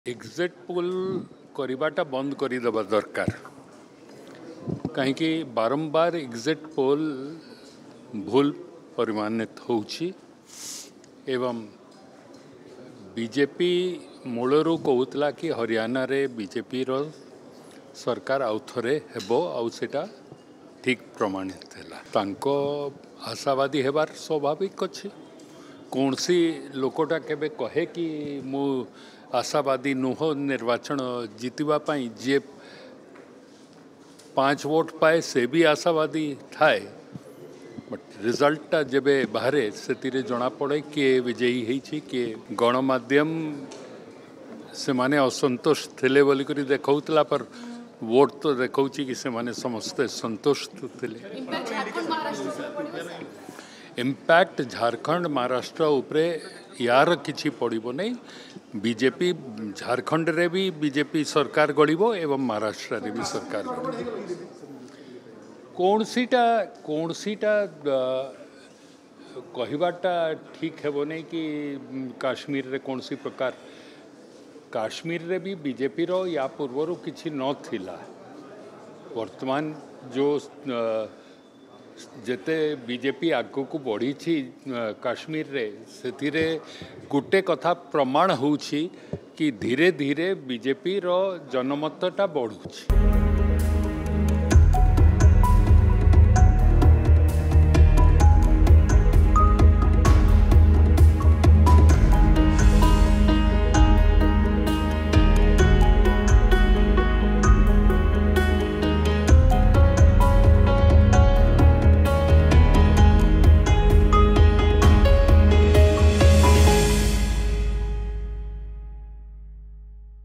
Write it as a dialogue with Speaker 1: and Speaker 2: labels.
Speaker 1: Exit poll करवाटा बंद करदेवा दरकार कहीं बारंबार एग्जिट पोल भूल परिमाणित होउछि एवं बीजेपी मूलरू कहूतला कि हरियाणा रे बीजेपी रो सरकार आउ थरे हेबो आउ सेटा ठीक प्रमाणित हैला तांको आशावादी हेबार स्वाभाविक अछि कौन सी लोकटा केबे कहे कि मु आशावादी नुह निर्वाचन जीतवा पाई जे 5 वोट पाए से भी आशावादी थाए बट रिजल्ट जेबे बाहरे से जना पड़े किए विजयी होती किए गणमाध्यम से माने असंतोष थे बोली देखा पर वोट तो देखा कि से माने समस्ते संतुष्ट थे। इम्पैक्ट झारखंड महाराष्ट्र उपरे यार किछि पड़िबो नहीं बीजेपी झारखंड रे भी बीजेपी सरकार गढ़िबो एवं महाराष्ट्र रे भी सरकार कौन सीटा कहवाटा ठीक हेबो नहीं कि काश्मीर रे कौन सी प्रकार काश्मीर रे भी बीजेपी रो या पूर्वर किछि न थिला वर्तमान जो जेते बीजेपी आगो को बढ़ी काश्मीर रे से गोटे कथा प्रमाण होउछि कि धीरे धीरे बीजेपी रो जनमतटा बढ़ुछि।